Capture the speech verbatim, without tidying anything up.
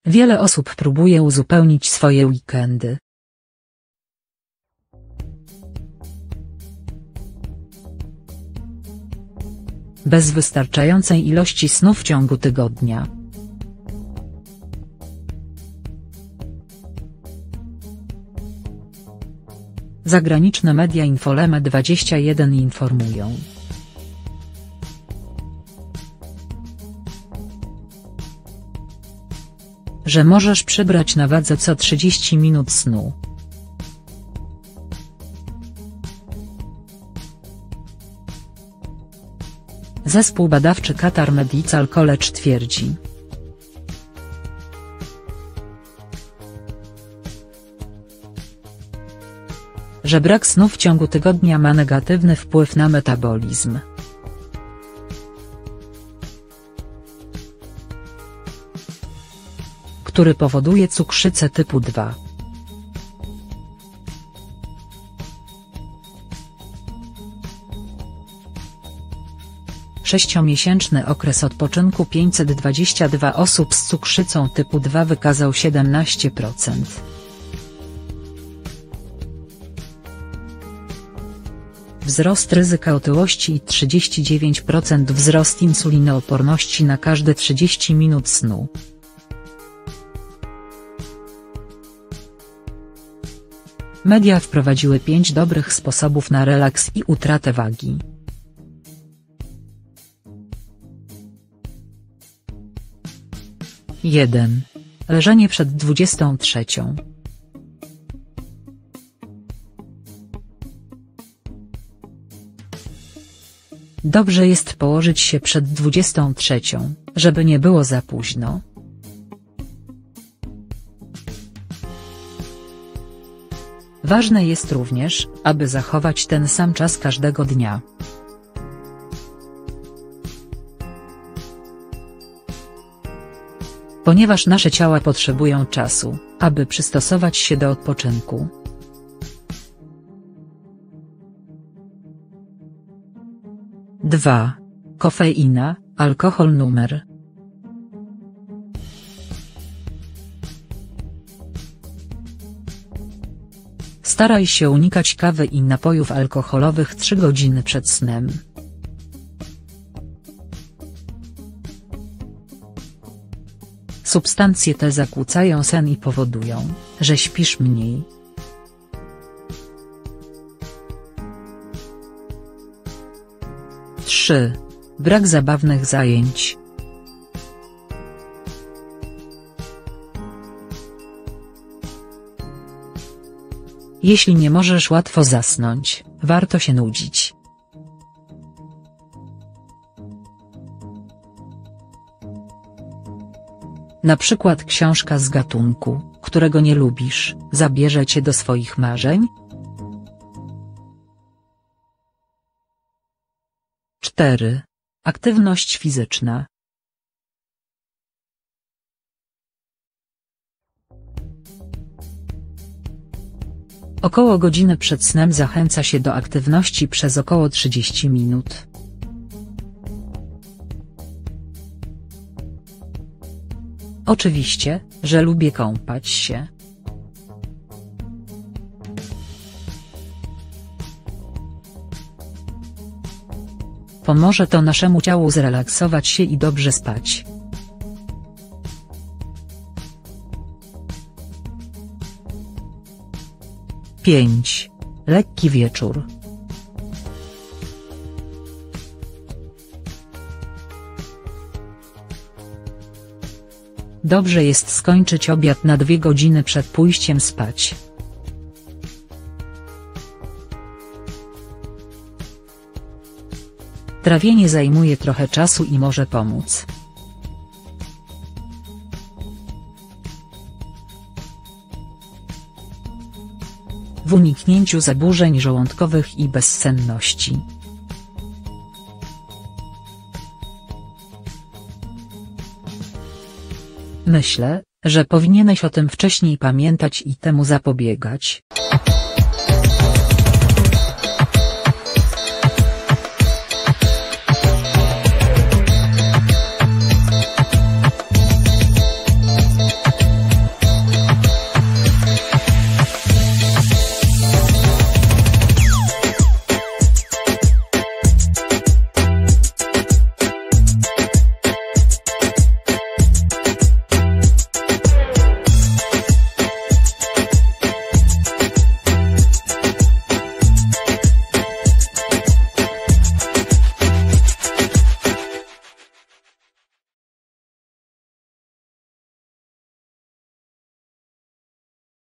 Wiele osób próbuje uzupełnić swoje weekendy. Bez wystarczającej ilości snu w ciągu tygodnia. Zagraniczne media Infoleme dwadzieścia jeden informują, że możesz przybrać na wadze co trzydzieści minut snu. Zespół badawczy Qatar Medical College twierdzi, że brak snu w ciągu tygodnia ma negatywny wpływ na metabolizm. Który powoduje cukrzycę typu dwa. Sześciomiesięczny okres odpoczynku pięćset dwadzieścia dwa osób z cukrzycą typu dwa wykazał siedemnaście procent. Wzrost ryzyka otyłości i trzydzieści dziewięć procent wzrost insulinooporności na każde trzydzieści minut snu. Media wprowadziły pięć dobrych sposobów na relaks i utratę wagi. jeden. Leżenie przed dwudziestą trzecią. Dobrze jest położyć się przed dwudziestą trzecią, żeby nie było za późno. Ważne jest również, aby zachować ten sam czas każdego dnia. Ponieważ nasze ciała potrzebują czasu, aby przystosować się do odpoczynku. dwa. Kofeina, alkohol numer. Staraj się unikać kawy i napojów alkoholowych trzy godziny przed snem. Substancje te zakłócają sen i powodują, że śpisz mniej. trzy. Brak zabawnych zajęć. Jeśli nie możesz łatwo zasnąć, warto się nudzić. Na przykład książka z gatunku, którego nie lubisz, zabierze cię do swoich marzeń? cztery. Aktywność fizyczna. Około godziny przed snem zachęca się do aktywności przez około trzydzieści minut. Oczywiście, że lubię kąpać się. Pomoże to naszemu ciału zrelaksować się i dobrze spać. pięć. Lekki wieczór. Dobrze jest skończyć obiad na dwie godziny przed pójściem spać. Trawienie zajmuje trochę czasu i może pomóc. W uniknięciu zaburzeń żołądkowych i bezsenności. Myślę, że powinieneś o tym wcześniej pamiętać i temu zapobiegać.